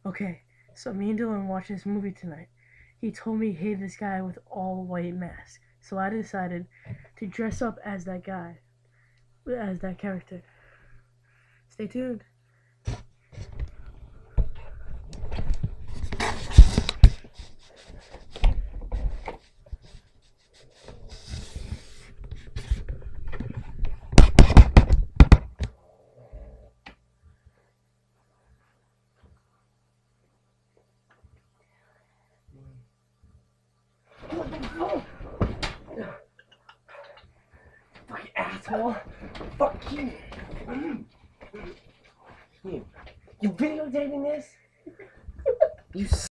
Okay, so me and Dylan watched this movie tonight. He told me he hated this guy with all white mask. So I decided to dress up as that guy, as that character. Stay tuned. Fucking asshole. Fuck you. You videotaping this? You